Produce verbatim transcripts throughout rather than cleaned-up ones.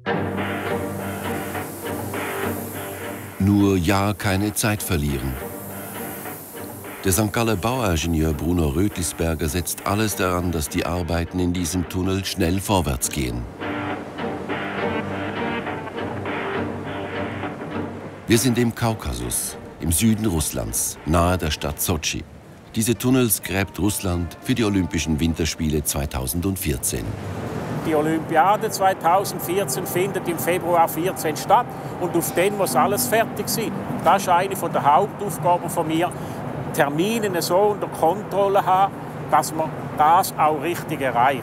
Nur ja, keine Zeit verlieren. Der Sankt Galler Bauingenieur Bruno Rötlisberger setzt alles daran, dass die Arbeiten in diesem Tunnel schnell vorwärts gehen. Wir sind im Kaukasus, im Süden Russlands, nahe der Stadt Sotschi. Diese Tunnels gräbt Russland für die Olympischen Winterspiele zweitausendvierzehn. Die Olympiade zweitausendvierzehn findet im Februar vierzehn statt und auf den muss alles fertig sein. Das ist eine der Hauptaufgaben von mir, Termine so unter Kontrolle haben, dass man das auch richtig erreicht.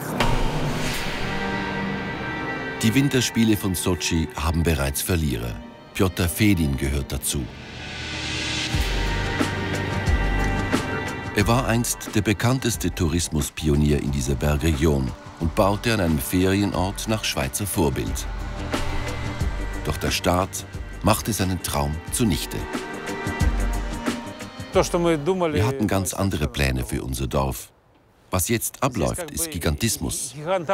Die Winterspiele von Sotschi haben bereits Verlierer. Pjotr Fedin gehört dazu. Er war einst der bekannteste Tourismuspionier in dieser Bergregion und baute an einem Ferienort nach Schweizer Vorbild. Doch der Staat machte seinen Traum zunichte. Wir hatten ganz andere Pläne für unser Dorf. Was jetzt abläuft, ist Gigantismus.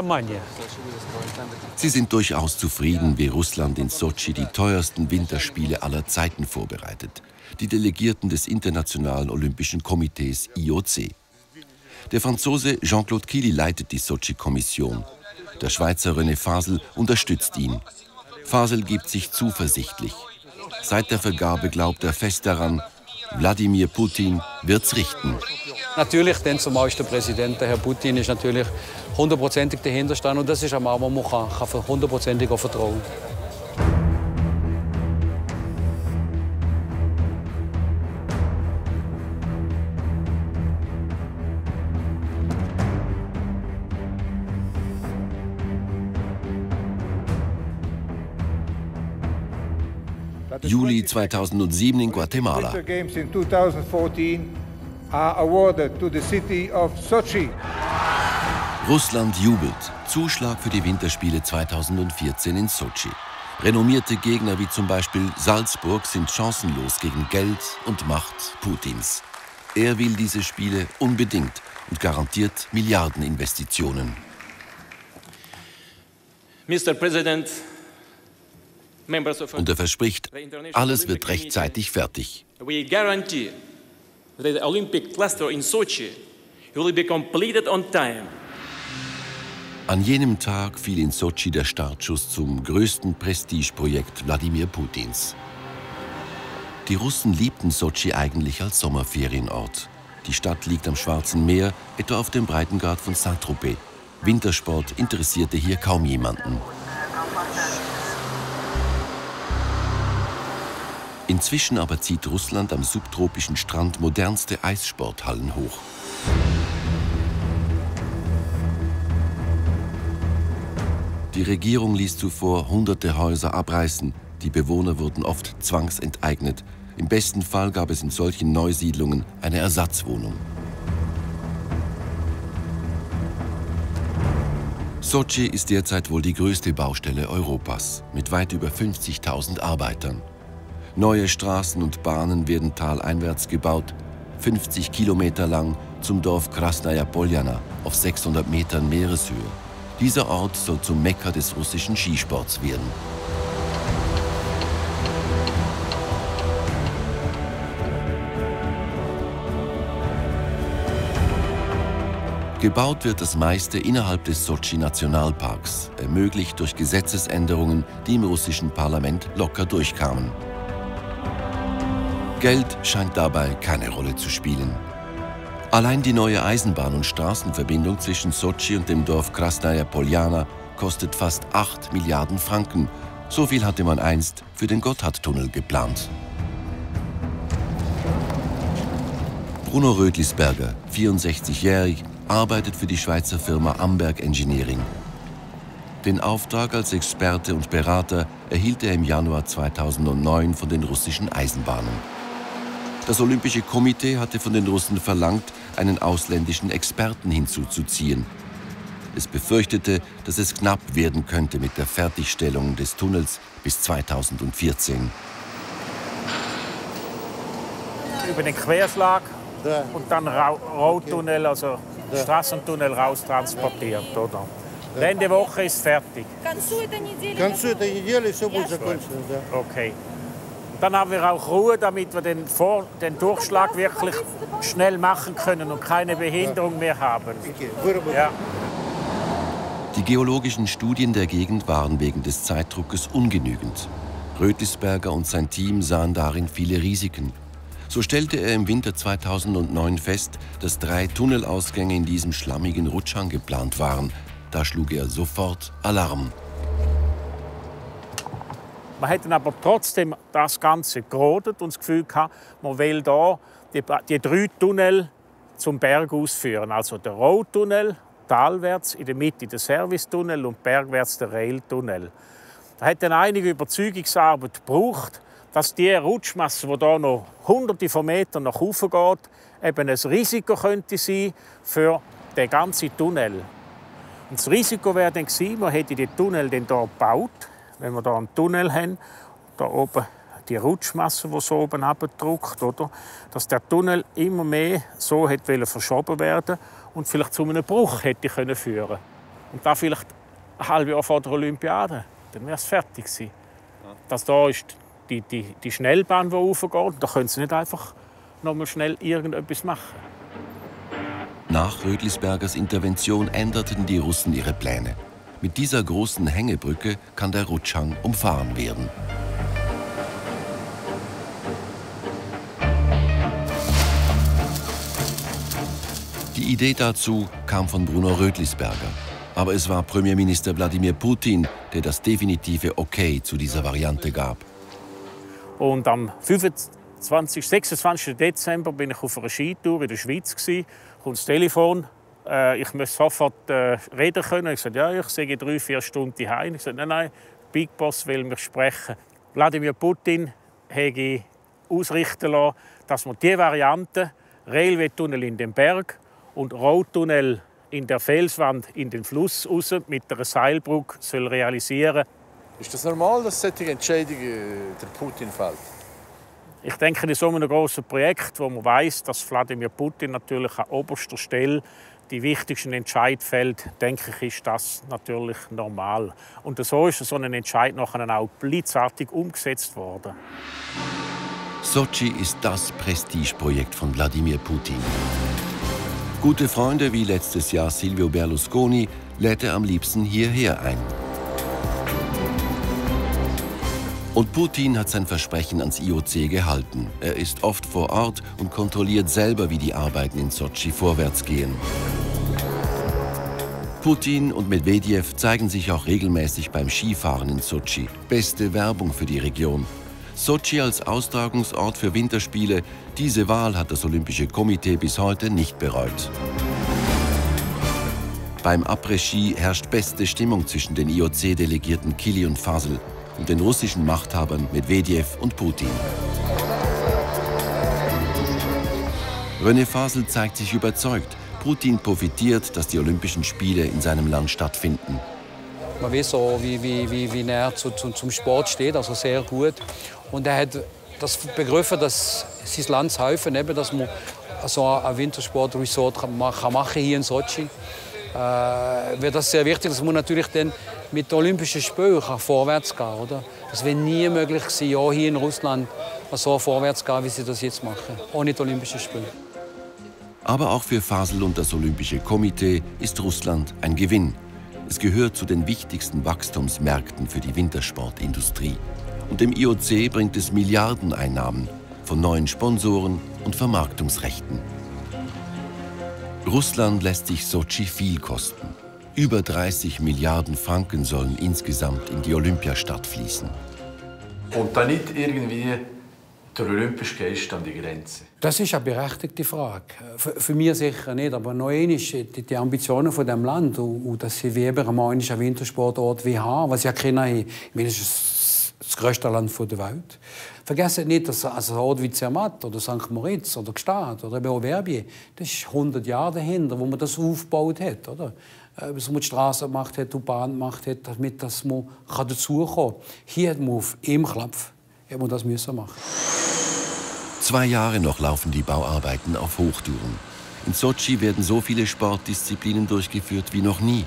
Sie sind durchaus zufrieden, wie Russland in Sotschi die teuersten Winterspiele aller Zeiten vorbereitet. Die Delegierten des Internationalen Olympischen Komitees I O C. Der Franzose Jean-Claude Killy leitet die Sotschi-Kommission. Der Schweizer René Fasel unterstützt ihn. Fasel gibt sich zuversichtlich. Seit der Vergabe glaubt er fest daran, Wladimir Putin wird's richten. Natürlich, denn zum Beispiel der Präsident, der Herr Putin, ist natürlich hundertprozentig dahinter stehen. Und das ist ein Mann, man kann hundertprozentig vertrauen. Juli zweitausendsieben in Guatemala. Russland jubelt. Zuschlag für die Winterspiele zweitausendvierzehn in Sotschi. Renommierte Gegner wie zum Beispiel Salzburg sind chancenlos gegen Geld und Macht Putins. Er will diese Spiele unbedingt und garantiert Milliardeninvestitionen. Mister President, Und er verspricht, alles wird rechtzeitig fertig. We guarantee that the Olympic cluster in Sochi will be completed on time. An jenem Tag fiel in Sotschi der Startschuss zum größten Prestigeprojekt Wladimir Putins. Die Russen liebten Sotschi eigentlich als Sommerferienort. Die Stadt liegt am Schwarzen Meer, etwa auf dem Breitengrad von Saint-Tropez. Wintersport interessierte hier kaum jemanden. Inzwischen aber zieht Russland am subtropischen Strand modernste Eissporthallen hoch. Die Regierung ließ zuvor hunderte Häuser abreißen. Die Bewohner wurden oft zwangsenteignet. Im besten Fall gab es in solchen Neusiedlungen eine Ersatzwohnung. Sotschi ist derzeit wohl die größte Baustelle Europas, mit weit über fünfzigtausend Arbeitern. Neue Straßen und Bahnen werden taleinwärts gebaut, fünfzig Kilometer lang zum Dorf Krasnaja Poljana auf sechshundert Metern Meereshöhe. Dieser Ort soll zum Mekka des russischen Skisports werden. Gebaut wird das meiste innerhalb des Sotschi-Nationalparks, ermöglicht durch Gesetzesänderungen, die im russischen Parlament locker durchkamen. Geld scheint dabei keine Rolle zu spielen. Allein die neue Eisenbahn- und Straßenverbindung zwischen Sotschi und dem Dorf Krasnaja Poljana kostet fast acht Milliarden Franken. So viel hatte man einst für den Gotthardtunnel geplant. Bruno Rötlisberger, vierundsechzigjährig, arbeitet für die Schweizer Firma Amberg Engineering. Den Auftrag als Experte und Berater erhielt er im Januar zweitausendneun von den russischen Eisenbahnen. Das Olympische Komitee hatte von den Russen verlangt, einen ausländischen Experten hinzuzuziehen. Es befürchtete, dass es knapp werden könnte mit der Fertigstellung des Tunnels bis zweitausendvierzehn. Über den Querschlag und dann Roadtunnel, also Straßentunnel raus transportiert, oder? Ende Woche ist es fertig. К концу этой недели. К концу этой недели все будет закончено, да. Okay. Dann haben wir auch Ruhe, damit wir den, Vor den Durchschlag wirklich schnell machen können und keine Behinderung mehr haben. Ja. Die geologischen Studien der Gegend waren wegen des Zeitdruckes ungenügend. Rötlisberger und sein Team sahen darin viele Risiken. So stellte er im Winter zweitausendneun fest, dass drei Tunnelausgänge in diesem schlammigen Rutschhang geplant waren. Da schlug er sofort Alarm. Man hat aber trotzdem das Ganze gerodet und das Gefühl gehabt, man will hier die, die drei Tunnel zum Berg ausführen. Also der Roadtunnel, talwärts, in der Mitte der Servicetunnel und bergwärts der Railtunnel. Da hat dann einige Überzeugungsarbeit gebraucht, dass die Rutschmasse, die hier noch hunderte von Metern nach oben geht, eben ein Risiko könnte sein für den ganzen Tunnel. Und das Risiko wäre dann gewesen, man hätte die Tunnel dann hier gebaut. Wenn wir hier einen Tunnel haben, da oben die Rutschmasse, die so oben abdrückt, oder? Dass der Tunnel immer mehr so hätte verschoben werden und vielleicht zu einem Bruch hätte können führen. Und das vielleicht ein halbes Jahr vor der Olympiade, dann wäre es fertig gewesen. Das da ist die, die, die Schnellbahn, die raufgeht, da können sie nicht einfach noch mal schnell irgendetwas machen. Nach Rötlisbergers Intervention änderten die Russen ihre Pläne. Mit dieser großen Hängebrücke kann der Rutschhang umfahren werden. Die Idee dazu kam von Bruno Rötlisberger. Aber es war Premierminister Wladimir Putin, der das definitive Okay zu dieser Variante gab. Und am fünfundzwanzigsten, sechsundzwanzigsten Dezember bin ich auf einer Skitour in der Schweiz. Kommt das Telefon. Ich muss sofort äh, reden können. Ich sagte, ja, ich sage drei, vier Stunden heim. Ich sagte, nein, nein, Big Boss will mich sprechen. Wladimir Putin habe ausrichten lassen, dass man diese Variante, Railway-Tunnel in den Berg und Roadtunnel in der Felswand in den Fluss raus mit einer Seilbrücke soll realisieren. Ist das normal, dass solche Entscheidungen der Putin fällt? Ich denke, in so einem grossen Projekt, wo man weiß, dass Wladimir Putin natürlich an oberster Stelle die wichtigsten Entscheidungen fällt, denke ich, ist das natürlich normal. Und so ist so ein Entscheid nachher auch blitzartig umgesetzt worden. Sotschi ist das Prestigeprojekt von Wladimir Putin. Gute Freunde wie letztes Jahr Silvio Berlusconi lädt er am liebsten hierher ein. Und Putin hat sein Versprechen ans I O C gehalten. Er ist oft vor Ort und kontrolliert selber, wie die Arbeiten in Sotschi vorwärts gehen. Putin und Medwedew zeigen sich auch regelmäßig beim Skifahren in Sotschi. Beste Werbung für die Region. Sotschi als Austragungsort für Winterspiele, diese Wahl hat das Olympische Komitee bis heute nicht bereut. Beim Après-Ski herrscht beste Stimmung zwischen den I O C-Delegierten Kili und Fasel und den russischen Machthabern Medwedew und Putin. René Fasel zeigt sich überzeugt. Putin profitiert, dass die Olympischen Spiele in seinem Land stattfinden. Man weiß so, wie, wie, wie, wie er zu, zu, zum Sport steht, also sehr gut. Und er hat das begriffen, dass sein Land helfen, eben, dass man so ein Wintersport-Resort machen kann hier in Sotschi. Äh, wäre das sehr wichtig, dass man natürlich dann mit den Olympischen Spielen vorwärts gehen kann. Es wäre nie möglich gewesen, ja, hier in Russland so vorwärts zu gehen, wie sie das jetzt machen, ohne die Olympischen Spiele. Aber auch für Fasel und das Olympische Komitee ist Russland ein Gewinn. Es gehört zu den wichtigsten Wachstumsmärkten für die Wintersportindustrie. Und dem I O C bringt es Milliardeneinnahmen von neuen Sponsoren und Vermarktungsrechten. Russland lässt sich Sotschi viel kosten. Über dreißig Milliarden Franken sollen insgesamt in die Olympiastadt fließen. Und da nicht irgendwie der olympische Geist an die Grenze? Das ist eine berechtigte Frage. Für, für mich sicher nicht, aber noch einmal die, die Ambitionen von dem Land und, und dass sie wie eben einen Wintersportort wie haben, was ja keiner haben. Ich meine, das ist das grösste Land der Welt. Vergessen nicht, dass also ein Ort wie Zermatt oder Sankt Moritz oder Gstaad oder eben auch Verbier, das ist hundert Jahre dahinter, wo man das aufgebaut hat, oder? Bis man die Straße gemacht hat, die Bahn gemacht hat, damit das man dazukommen kann. Hier hat man auf einem Klapp das müssen machen. Zwei Jahre noch laufen die Bauarbeiten auf Hochtouren. In Sotschi werden so viele Sportdisziplinen durchgeführt wie noch nie.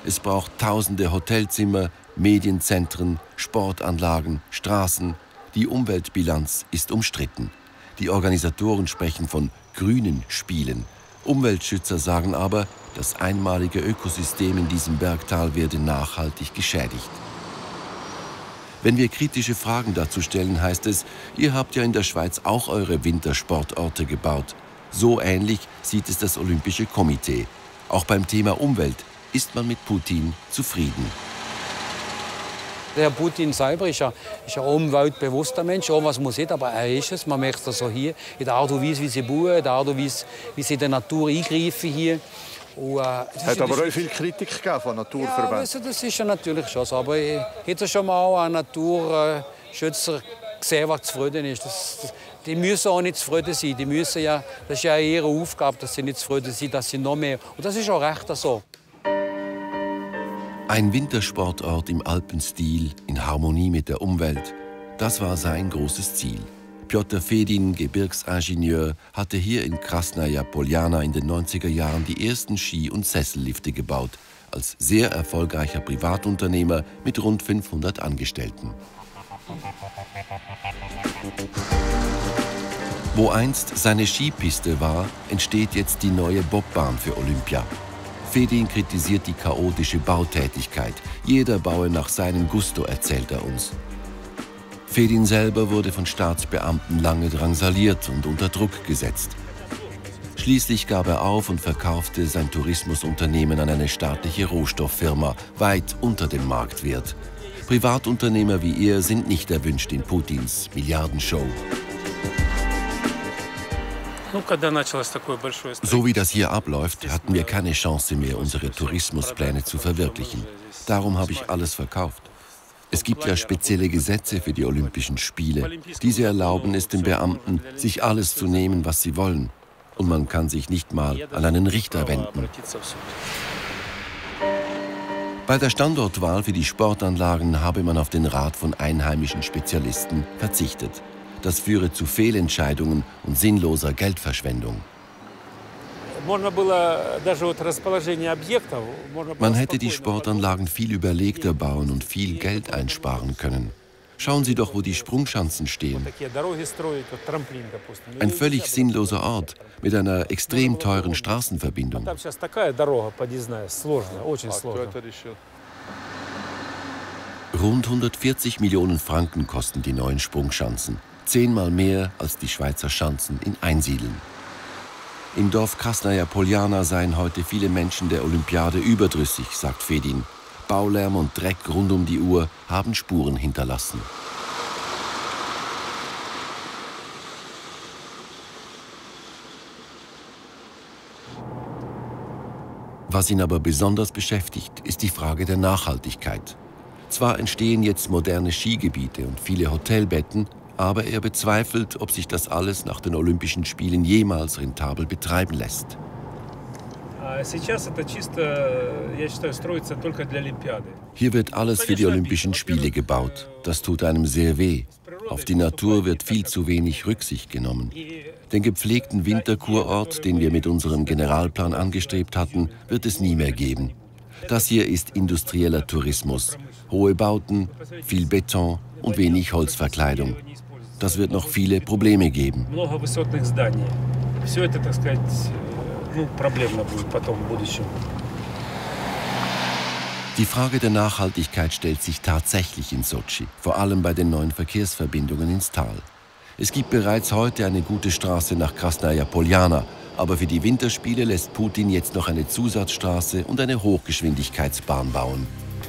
Es braucht tausende Hotelzimmer, Medienzentren, Sportanlagen, Straßen. Die Umweltbilanz ist umstritten. Die Organisatoren sprechen von grünen Spielen. Umweltschützer sagen aber, das einmalige Ökosystem in diesem Bergtal werde nachhaltig geschädigt. Wenn wir kritische Fragen dazu stellen, heißt es, ihr habt ja in der Schweiz auch eure Wintersportorte gebaut. So ähnlich sieht es das Olympische Komitee. Auch beim Thema Umwelt ist man mit Putin zufrieden. Der Putin selber ist ja, ist ein umweltbewusster Mensch, auch was muss nicht, aber er ist es. Man merkt das so hier, in der Art und Weise, wie sie bauen, in der Art und Weise, wie sie in der Natur eingreifen hier. Und, äh, es hat aber auch viel Kritik gegeben von Naturverbänden. Ja, also das ist ja natürlich schon so. Aber ich hätte schon mal einen Naturschützer gesehen, der zufrieden ist. Das, das, die müssen auch nicht zufrieden sein. Die müssen ja, das ist ja ihre Aufgabe, dass sie nicht zufrieden sind, dass sie noch mehr. Und das ist auch recht so. Ein Wintersportort im Alpenstil, in Harmonie mit der Umwelt, das war sein großes Ziel. Piotr Fedin, Gebirgsingenieur, hatte hier in Krasnaja Poljana in den neunziger Jahren die ersten Ski- und Sessellifte gebaut, als sehr erfolgreicher Privatunternehmer mit rund fünfhundert Angestellten. Wo einst seine Skipiste war, entsteht jetzt die neue Bobbahn für Olympia. Fedin kritisiert die chaotische Bautätigkeit. Jeder baue nach seinem Gusto, erzählt er uns. Fedin selber wurde von Staatsbeamten lange drangsaliert und unter Druck gesetzt. Schließlich gab er auf und verkaufte sein Tourismusunternehmen an eine staatliche Rohstofffirma, weit unter dem Marktwert. Privatunternehmer wie er sind nicht erwünscht in Putins Milliardenshow. So wie das hier abläuft, hatten wir keine Chance mehr, unsere Tourismuspläne zu verwirklichen. Darum habe ich alles verkauft. Es gibt ja spezielle Gesetze für die Olympischen Spiele. Diese erlauben es den Beamten, sich alles zu nehmen, was sie wollen. Und man kann sich nicht mal an einen Richter wenden. Bei der Standortwahl für die Sportanlagen habe man auf den Rat von einheimischen Spezialisten verzichtet. Das führe zu Fehlentscheidungen und sinnloser Geldverschwendung. Man hätte die Sportanlagen viel überlegter bauen und viel Geld einsparen können. Schauen Sie doch, wo die Sprungschanzen stehen. Ein völlig sinnloser Ort mit einer extrem teuren Straßenverbindung. Rund hundertvierzig Millionen Franken kosten die neuen Sprungschanzen. Zehnmal mehr als die Schweizer Schanzen in Einsiedeln. Im Dorf Krasnaja Poljana seien heute viele Menschen der Olympiade überdrüssig, sagt Fedin. Baulärm und Dreck rund um die Uhr haben Spuren hinterlassen. Was ihn aber besonders beschäftigt, ist die Frage der Nachhaltigkeit. Zwar entstehen jetzt moderne Skigebiete und viele Hotelbetten, aber er bezweifelt, ob sich das alles nach den Olympischen Spielen jemals rentabel betreiben lässt. Hier wird alles für die Olympischen Spiele gebaut. Das tut einem sehr weh. Auf die Natur wird viel zu wenig Rücksicht genommen. Den gepflegten Winterkurort, den wir mit unserem Generalplan angestrebt hatten, wird es nie mehr geben. Das hier ist industrieller Tourismus. Hohe Bauten, viel Beton und wenig Holzverkleidung. Das wird noch viele Probleme geben. Die Frage der Nachhaltigkeit stellt sich tatsächlich in Sotschi, vor allem bei den neuen Verkehrsverbindungen ins Tal. Es gibt bereits heute eine gute Straße nach Krasnaja Poljana, aber für die Winterspiele lässt Putin jetzt noch eine Zusatzstraße und eine Hochgeschwindigkeitsbahn bauen.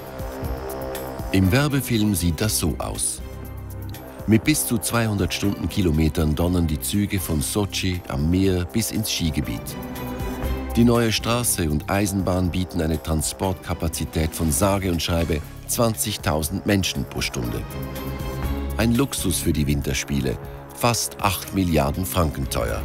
Im Werbefilm sieht das so aus. Mit bis zu zweihundert Stundenkilometern donnern die Züge von Sotschi am Meer bis ins Skigebiet. Die neue Straße und Eisenbahn bieten eine Transportkapazität von sage und schreibe zwanzigtausend Menschen pro Stunde. Ein Luxus für die Winterspiele, fast acht Milliarden Franken teuer.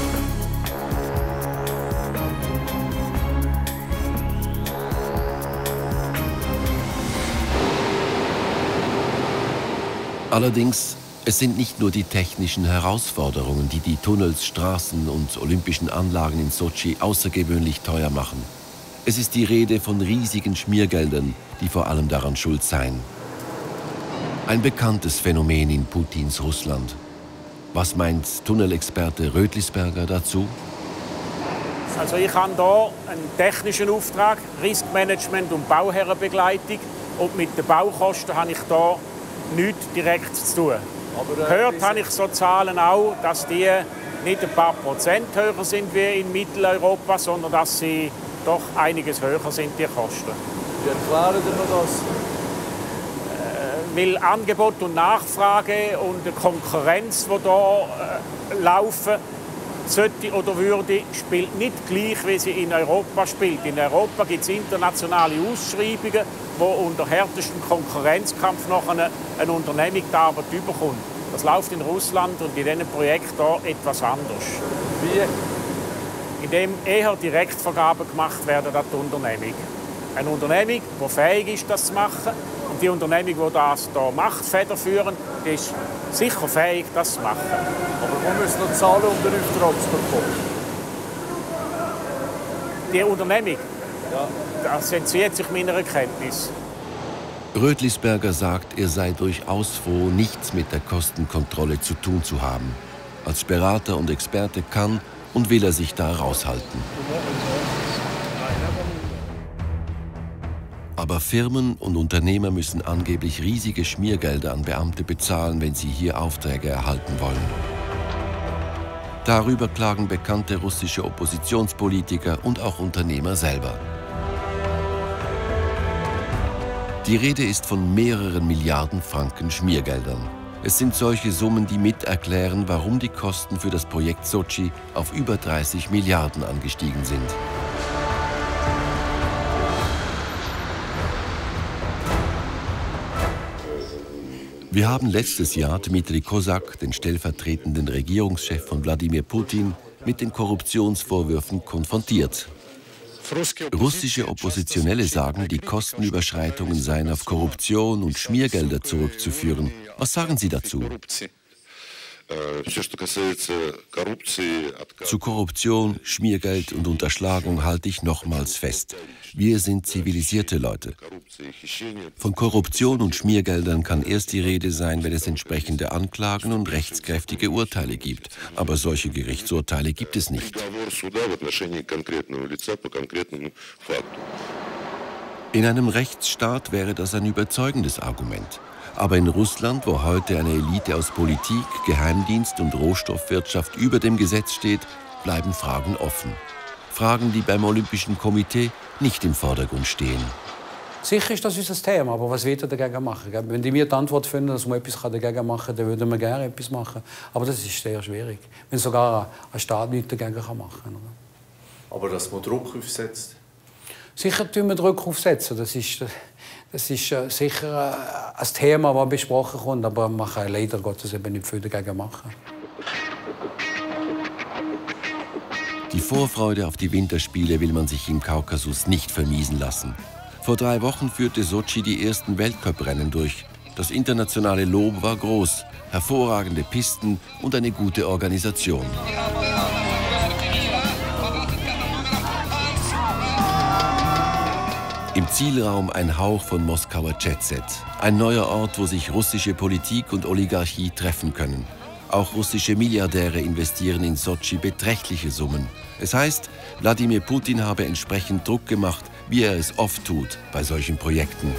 Allerdings, es sind nicht nur die technischen Herausforderungen, die die Tunnels, Straßen und olympischen Anlagen in Sotschi außergewöhnlich teuer machen. Es ist die Rede von riesigen Schmiergeldern, die vor allem daran schuld seien. Ein bekanntes Phänomen in Putins Russland. Was meint Tunnelexperte Rötlisberger dazu? Also ich habe hier einen technischen Auftrag, Riskmanagement und Bauherrenbegleitung. Und mit den Baukosten habe ich hier nichts direkt zu tun. Aber, äh, Gehört habe ich so Zahlen auch, dass die nicht ein paar Prozent höher sind wie in Mitteleuropa, sondern dass sie doch einiges höher sind, die Kosten. Wie erklären Sie mir das? Äh, weil Angebot und Nachfrage und die Konkurrenz, die hier äh, laufen, sollte oder würde, spielt nicht gleich, wie sie in Europa spielt. In Europa gibt es internationale Ausschreibungen, wo unter härtestem Konkurrenzkampf noch eine, eine Unternehmung die Arbeit überkommt. Das läuft in Russland und in diesen Projekten hier etwas anders. Wie? Indem eher Direktvergaben gemacht werden an die Unternehmung. Eine Unternehmung, die fähig ist, das zu machen. Und die Unternehmung, die das hier macht, federführend, die ist sicher fähig, das zu machen. Aber wir müssen noch zahlen, um den Auftrag zu bekommen. Die Unternehmung? Ja. Das entzieht sich meiner Kenntnis. Rötlisberger sagt, er sei durchaus froh, nichts mit der Kostenkontrolle zu tun zu haben. Als Berater und Experte kann und will er sich da raushalten. Aber Firmen und Unternehmer müssen angeblich riesige Schmiergelder an Beamte bezahlen, wenn sie hier Aufträge erhalten wollen. Darüber klagen bekannte russische Oppositionspolitiker und auch Unternehmer selber. Die Rede ist von mehreren Milliarden Franken Schmiergeldern. Es sind solche Summen, die mit erklären, warum die Kosten für das Projekt Sotschi auf über dreißig Milliarden angestiegen sind. Wir haben letztes Jahr Dmitri Kozak, den stellvertretenden Regierungschef von Wladimir Putin, mit den Korruptionsvorwürfen konfrontiert. Russische Oppositionelle sagen, die Kostenüberschreitungen seien auf Korruption und Schmiergelder zurückzuführen. Was sagen Sie dazu? Zu Korruption, Schmiergeld und Unterschlagung halte ich nochmals fest. Wir sind zivilisierte Leute. Von Korruption und Schmiergeldern kann erst die Rede sein, wenn es entsprechende Anklagen und rechtskräftige Urteile gibt. Aber solche Gerichtsurteile gibt es nicht. In einem Rechtsstaat wäre das ein überzeugendes Argument. Aber in Russland, wo heute eine Elite aus Politik, Geheimdienst und Rohstoffwirtschaft über dem Gesetz steht, bleiben Fragen offen. Fragen, die beim Olympischen Komitee nicht im Vordergrund stehen. Sicher ist das unser Thema, aber was wird er dagegen machen? Wenn die mir die Antwort finden, dass man etwas dagegen machen kann, dann würden wir gerne etwas machen. Aber das ist sehr schwierig, wenn sogar ein Staat nichts dagegen machen kann. Aber dass man Druck aufsetzt? Sicher tun wir Druck aufsetzen. Das ist, das ist sicher ein Thema, das besprochen kommt, aber man kann leider Gottes eben nicht viel dagegen machen. Die Vorfreude auf die Winterspiele will man sich im Kaukasus nicht vermiesen lassen. Vor drei Wochen führte Sotschi die ersten Weltcuprennen durch. Das internationale Lob war groß, hervorragende Pisten und eine gute Organisation. Im Zielraum ein Hauch von Moskauer Jet-Set. Ein neuer Ort, wo sich russische Politik und Oligarchie treffen können. Auch russische Milliardäre investieren in Sotschi beträchtliche Summen. Es heißt, Wladimir Putin habe entsprechend Druck gemacht, wie er es oft tut bei solchen Projekten.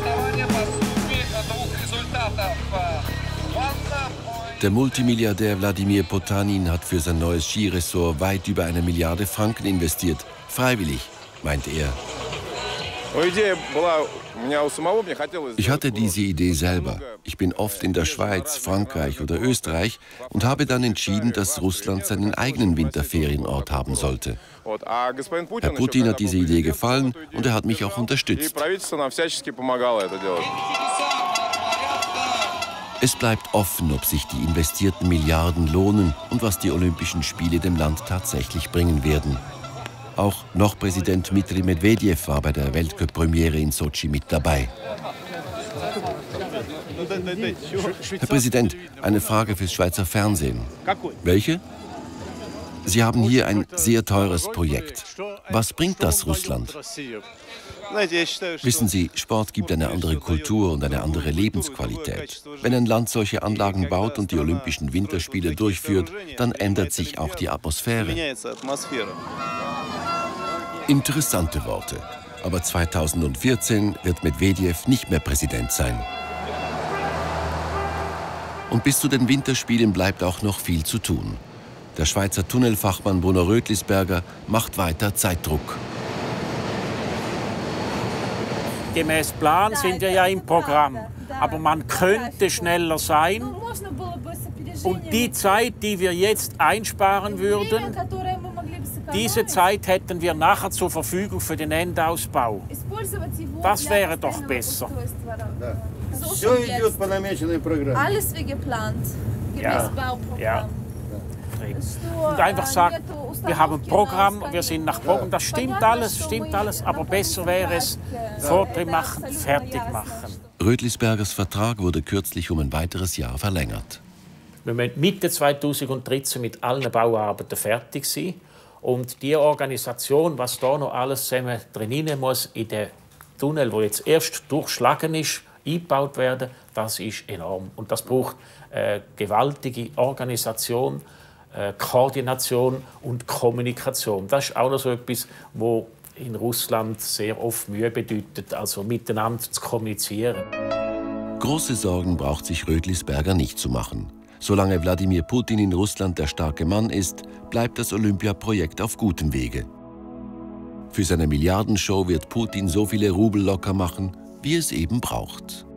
Der Multimilliardär Wladimir Potanin hat für sein neues Skiressort weit über eine Milliarde Franken investiert. Freiwillig, meint er. Ich hatte diese Idee selber. Ich bin oft in der Schweiz, Frankreich oder Österreich und habe dann entschieden, dass Russland seinen eigenen Winterferienort haben sollte. Herr Putin hat diese Idee gefallen und er hat mich auch unterstützt. Es bleibt offen, ob sich die investierten Milliarden lohnen und was die Olympischen Spiele dem Land tatsächlich bringen werden. Auch noch Präsident Dmitri Medvedev war bei der Weltcup-Premiere in Sotschi mit dabei. Herr Präsident, eine Frage fürs Schweizer Fernsehen. Welche? Sie haben hier ein sehr teures Projekt. Was bringt das Russland? Wissen Sie, Sport gibt eine andere Kultur und eine andere Lebensqualität. Wenn ein Land solche Anlagen baut und die Olympischen Winterspiele durchführt, dann ändert sich auch die Atmosphäre. Interessante Worte. Aber zweitausendvierzehn wird Medvedev nicht mehr Präsident sein. Und bis zu den Winterspielen bleibt auch noch viel zu tun. Der Schweizer Tunnelfachmann Bruno Rötlisberger macht weiter Zeitdruck. Gemäß Plan sind wir ja im Programm, aber man könnte schneller sein. Und die Zeit, die wir jetzt einsparen würden, diese Zeit hätten wir nachher zur Verfügung für den Endausbau. Das wäre doch besser. Alles wie geplant, gemäß Ja, Bauprogramm. ja. Und einfach sagen, wir haben ein Programm, wir sind nach Programm. Das stimmt alles, stimmt alles, aber besser wäre es, Fortschritt machen, fertig machen. Rötlisbergers Vertrag wurde kürzlich um ein weiteres Jahr verlängert. Wir müssen Mitte zweitausenddreizehn mit allen Bauarbeiten fertig sein. Und die Organisation, was da noch alles zusammen drin muss, in den Tunnel, der jetzt erst durchschlagen ist, eingebaut werden, das ist enorm. Und das braucht äh, gewaltige Organisation, äh, Koordination und Kommunikation. Das ist auch noch so etwas, wo in Russland sehr oft Mühe bedeutet, also miteinander zu kommunizieren. Große Sorgen braucht sich Rötlisberger nicht zu machen. Solange Wladimir Putin in Russland der starke Mann ist, bleibt das Olympiaprojekt auf gutem Wege. Für seine Milliardenshow wird Putin so viele Rubel locker machen, wie es eben braucht.